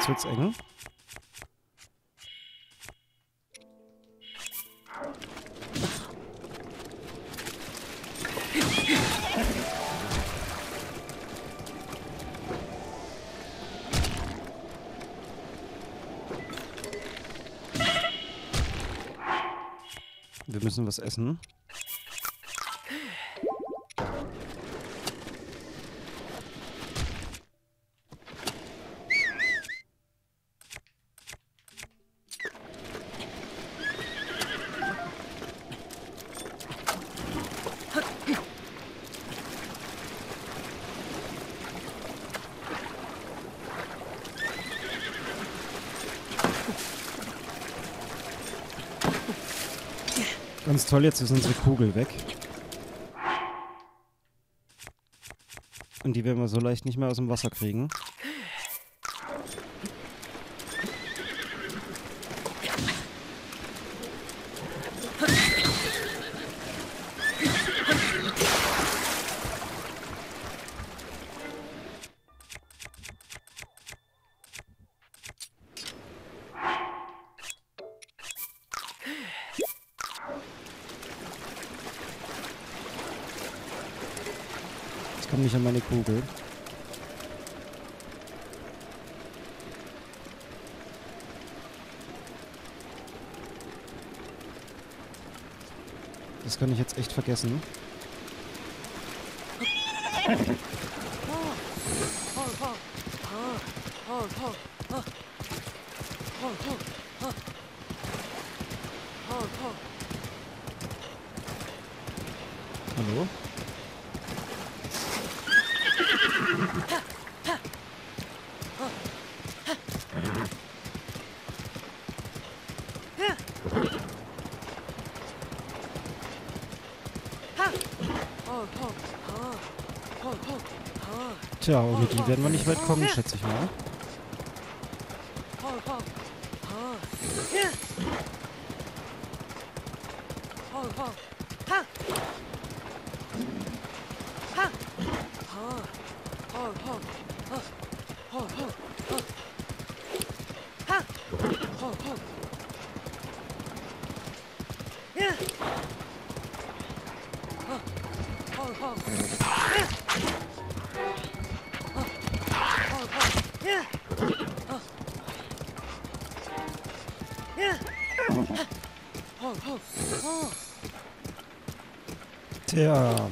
Jetzt wird's eng. Wir müssen was essen. Ganz toll, jetzt ist unsere Kugel weg. Und die werden wir so leicht nicht mehr aus dem Wasser kriegen. Ich komme nicht an meine Kugel. Das kann ich jetzt echt vergessen. Hallo? Tja, ohne die werden wir nicht weit kommen, schätze ich mal. Tja.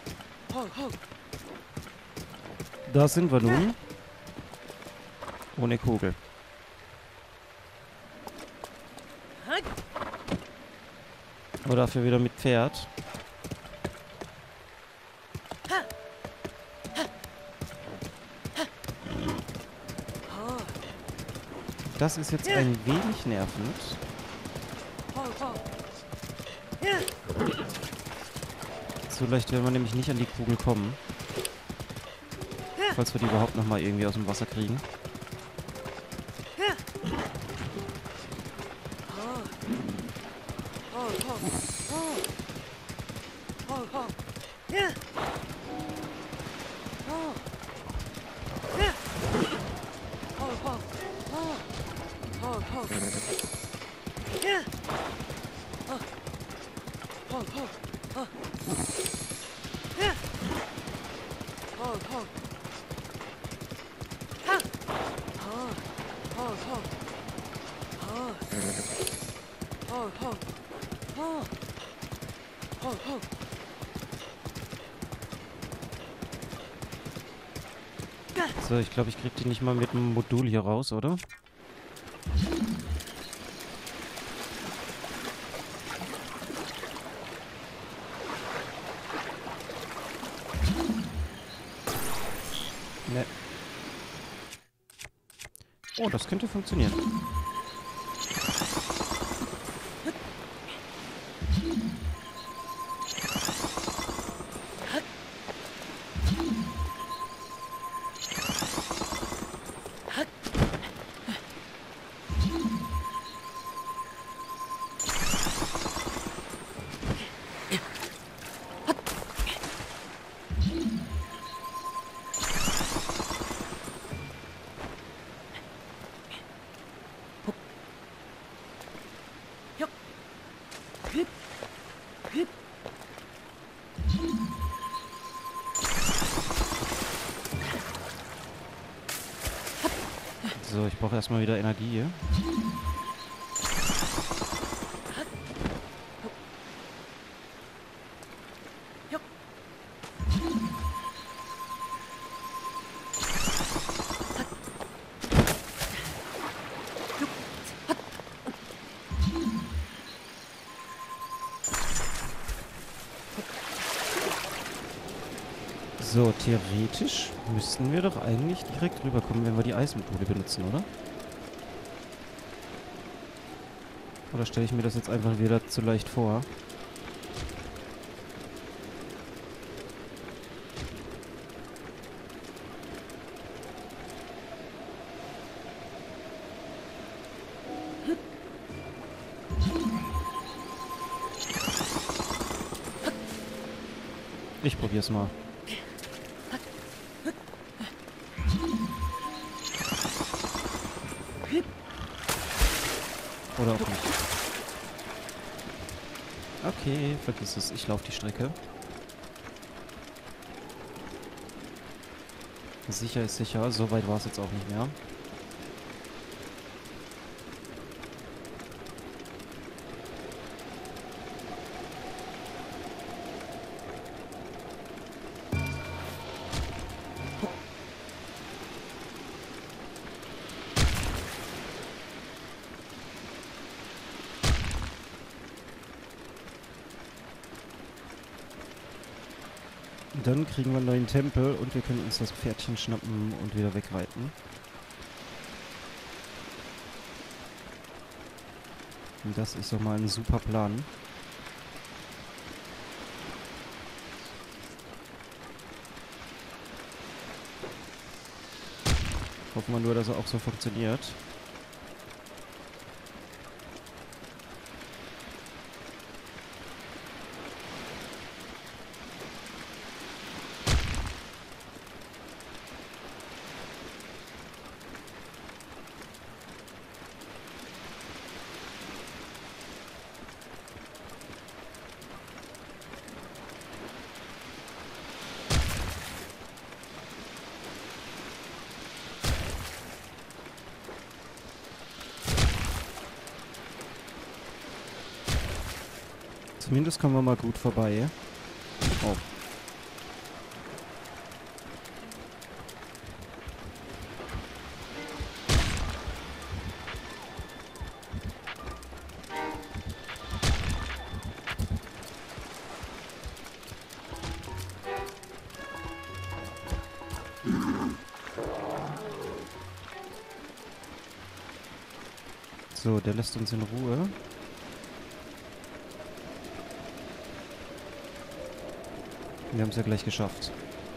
Da sind wir nun. Ohne Kugel. Aber dafür wieder mit Pferd. Das ist jetzt ein wenig nervend. So leicht werden wir nämlich nicht an die Kugel kommen. Falls wir die überhaupt noch mal irgendwie aus dem Wasser kriegen. So, ich glaube, ich krieg die nicht mal mit dem Modul hier raus, oder? Ne. Oh, das könnte funktionieren. erstmal wieder Energie. So, theoretisch müssten wir doch eigentlich direkt rüberkommen, wenn wir die Eismodule benutzen, oder? Oder stelle ich mir das jetzt einfach wieder zu leicht vor? Ich probier's mal. Oder auch nicht. Okay, vergiss es. Ich laufe die Strecke. Sicher ist sicher. So weit war es jetzt auch nicht mehr. Dann kriegen wir einen neuen Tempel und wir können uns das Pferdchen schnappen und wieder wegreiten. Und das ist doch mal ein super Plan. Hoffen wir nur, dass er auch so funktioniert. Zumindest kommen wir mal gut vorbei. Oh. So, der lässt uns in Ruhe. Wir haben es ja gleich geschafft.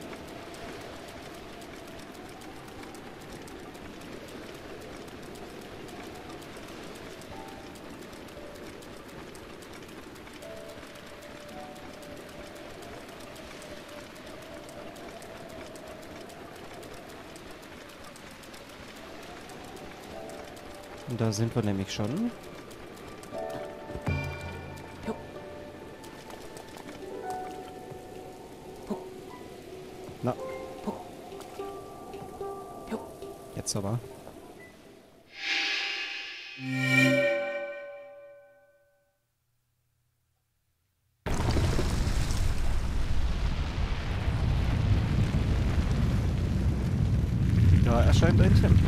Und da sind wir nämlich schon. Na. Jetzt aber. Da erscheint ein Tempel.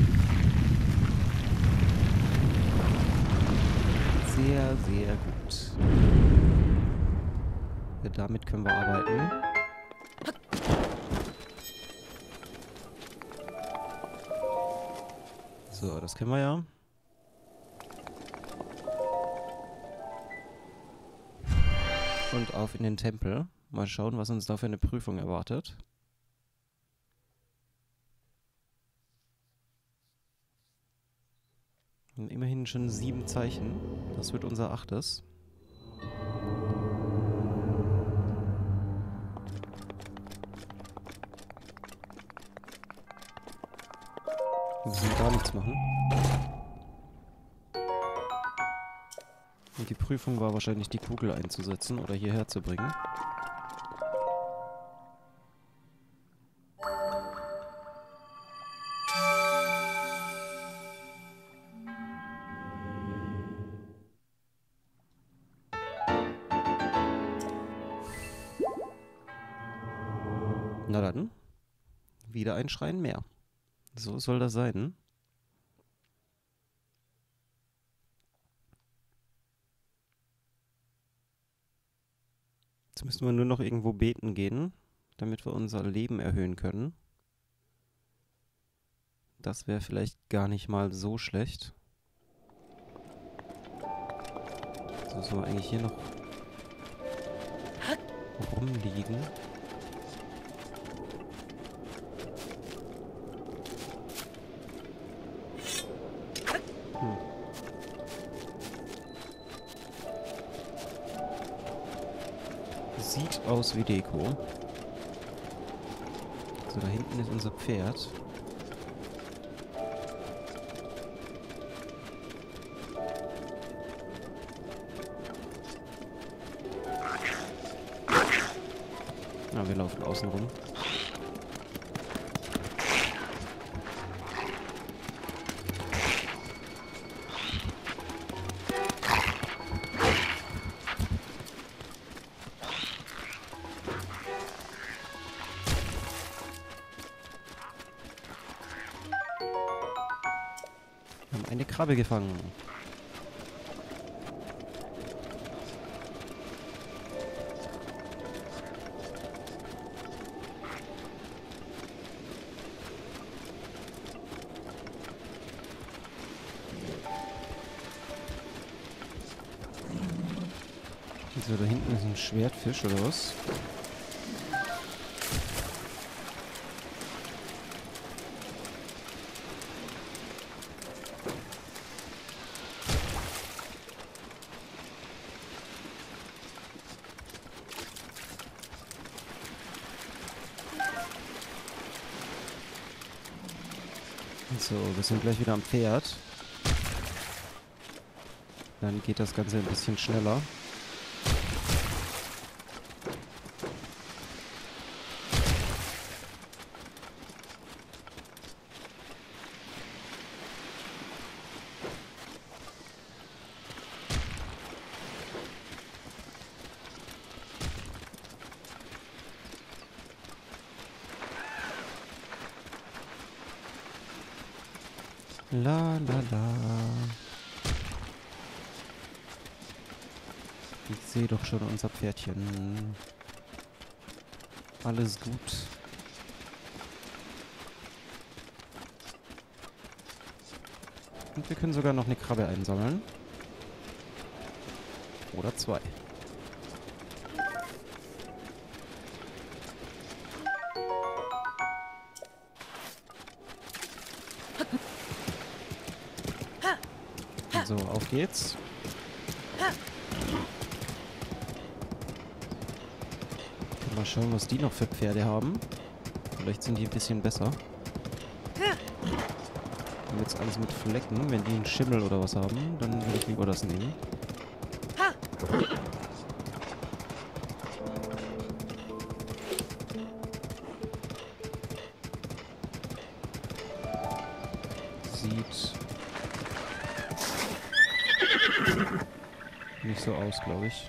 Sehr, sehr gut. Ja, damit können wir arbeiten. So, das kennen wir ja. Und auf in den Tempel. Mal schauen, was uns da für eine Prüfung erwartet. Und immerhin schon 7 Zeichen. Das wird unser 8. Wir müssen gar nichts machen. Und die Prüfung war wahrscheinlich, die Kugel einzusetzen oder hierher zu bringen. Na dann, wieder ein Schrein mehr. So soll das sein. Jetzt müssen wir nur noch irgendwo beten gehen, damit wir unser Leben erhöhen können. Das wäre vielleicht gar nicht mal so schlecht. So soll eigentlich hier noch rumliegen. Sieht aus wie Deko. So, da hinten ist unser Pferd. Ah, wir laufen außen rum. Wir haben eine Krabbe gefangen. So, da hinten ist ein Schwertfisch oder was? So, wir sind gleich wieder am Pferd. Dann geht das Ganze ein bisschen schneller. La la la. Ich sehe doch schon unser Pferdchen. Alles gut. Und wir können sogar noch eine Krabbe einsammeln. Oder zwei. So, auf geht's. Mal schauen, was die noch für Pferde haben. Vielleicht sind die ein bisschen besser. Und jetzt alles mit Flecken. Wenn die einen Schimmel oder was haben, dann würde ich lieber das nehmen. Sieht nicht so aus, glaube ich.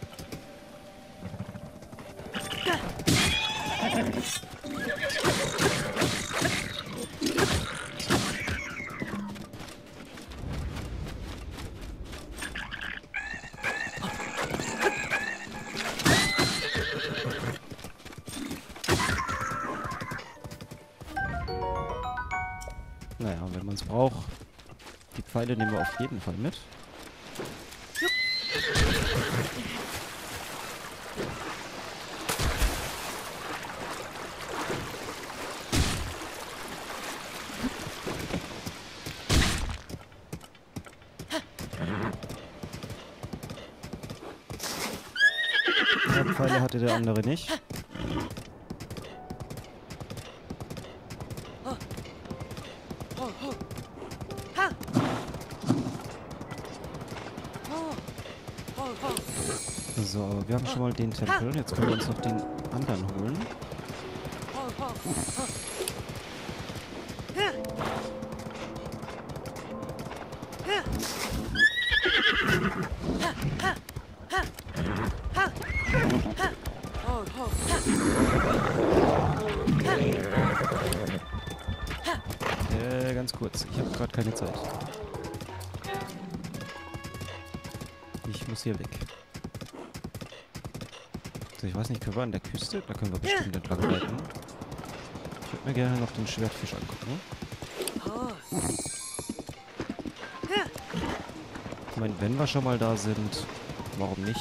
Naja, wenn man es braucht. Die Pfeile nehmen wir auf jeden Fall mit. Ja, Pfeile hatte der andere nicht. So, aber wir haben schon mal den Tempel. Jetzt können wir uns noch den anderen holen. kurz. Ich habe gerade keine Zeit. Ich muss hier weg. So, ich weiß nicht, können wir an der Küste? Da können wir bestimmt entlang reiten. Ich würde mir gerne noch den Schwertfisch angucken. Ich meine, wenn wir schon mal da sind, warum nicht?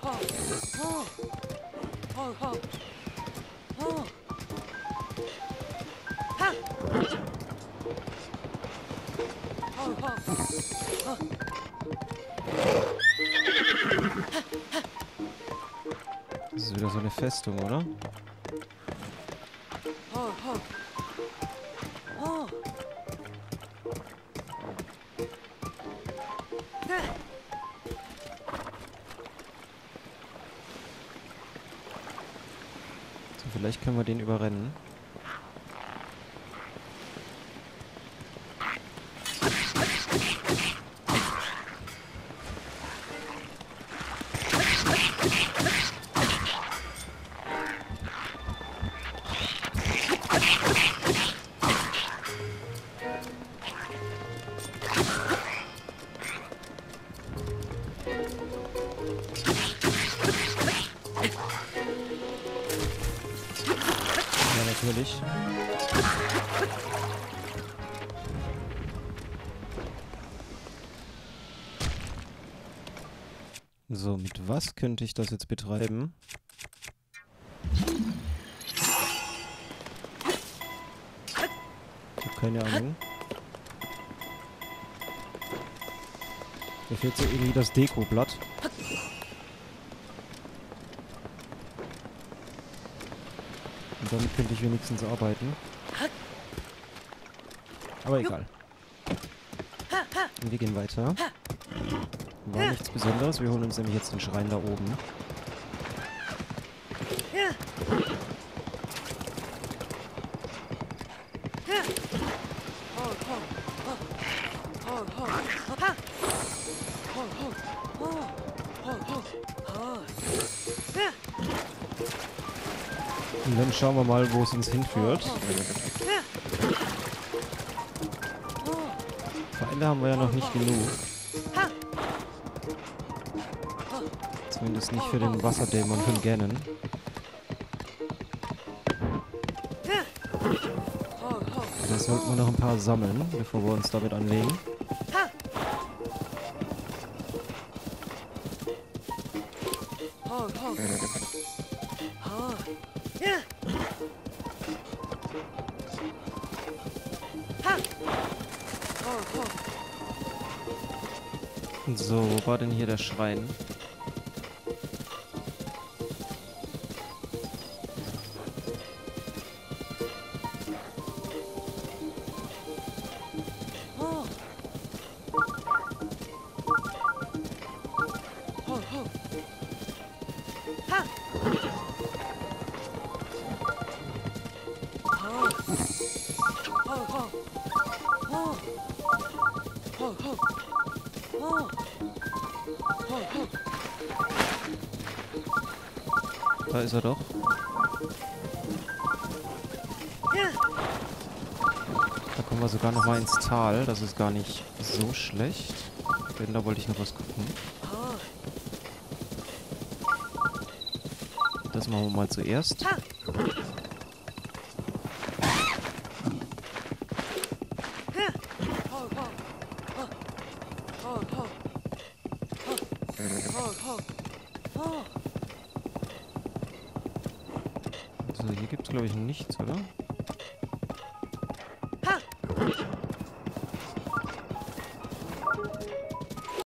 Das ist wieder so eine Festung, oder? So, vielleicht können wir den überrennen. Ja, natürlich. So, mit was könnte ich das jetzt betreiben? Ich habe keine Ahnung. Mir fehlt so irgendwie das Dekoblatt. Und damit könnte ich wenigstens arbeiten. Aber egal. Und wir gehen weiter. War nichts Besonderes. Wir holen uns nämlich jetzt den Schrein da oben. Und dann schauen wir mal, wo es uns hinführt. Pfeile haben wir ja noch nicht genug. Zumindest nicht für den Wasserdämon von Ganon. Da sollten wir noch ein paar sammeln, bevor wir uns damit anlegen. So, wo war denn hier der Schrein? Da ist er doch. Da kommen wir sogar noch mal ins Tal. Das ist gar nicht so schlecht. Denn da wollte ich noch was gucken. Das machen wir mal zuerst. So, hier gibt es glaube ich nichts, oder?